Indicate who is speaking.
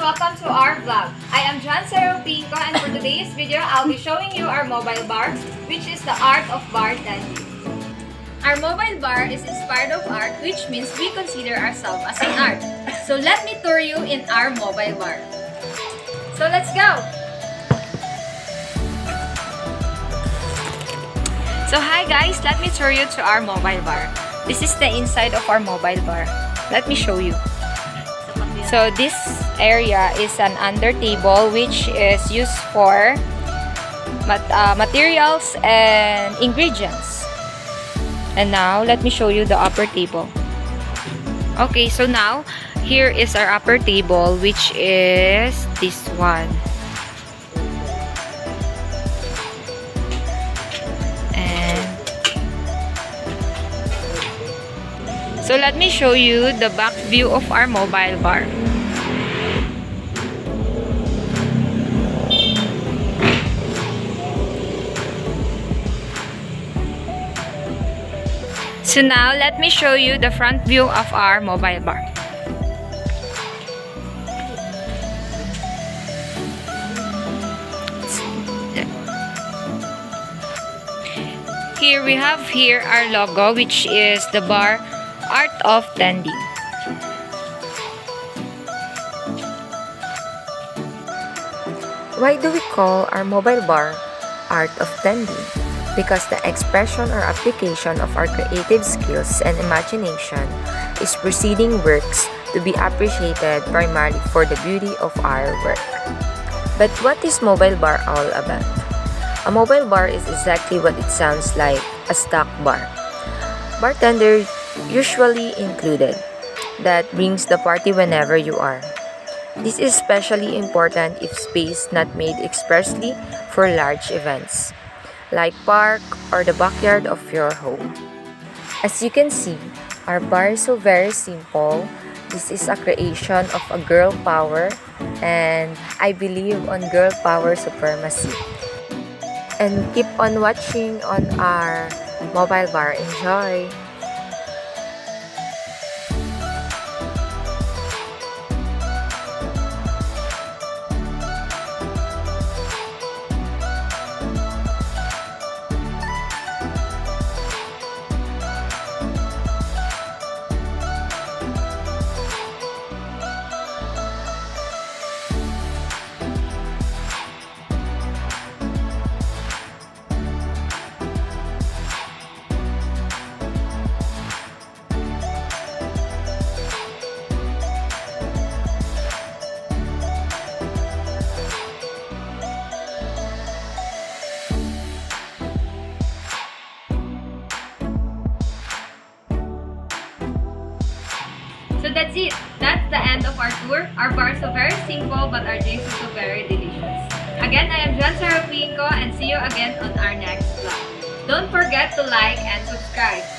Speaker 1: welcome to our vlog. I am John Pinco, and for today's video, I'll be showing you our mobile bar, which is the art of bartending. Our mobile bar is inspired of art, which means we consider ourselves as an art. So let me tour you in our mobile bar. So let's go! So hi guys, let me tour you to our mobile bar. This is the inside of our mobile bar. Let me show you. So this area is an under table which is used for materials and ingredients. And now let me show you the upper table. Okay, so now here is our upper table, which is this one. And so let me show you the back view of our mobile bar. So now, let me show you the front view of our mobile bar. Here we have our logo, which is the bar Art of Tending.
Speaker 2: Why do we call our mobile bar Art of Tending? Because the expression or application of our creative skills and imagination is proceeding works to be appreciated primarily for the beauty of our work. But what is mobile bar all about? A mobile bar is exactly what it sounds like, a stock bar. Bartender usually included. That brings the party whenever you are. This is especially important if space not made expressly for large events, like park or the backyard of your home. As you can see, our bar is so very simple. This is a creation of a girl power, and I believe on girl power supremacy. And keep on watching on our mobile bar. Enjoy!
Speaker 1: So that's it. That's the end of our tour. Our bar is so very simple, but our drinks are so very delicious. Again, I am John Pinco, and see you again on our next vlog. Don't forget to like and subscribe.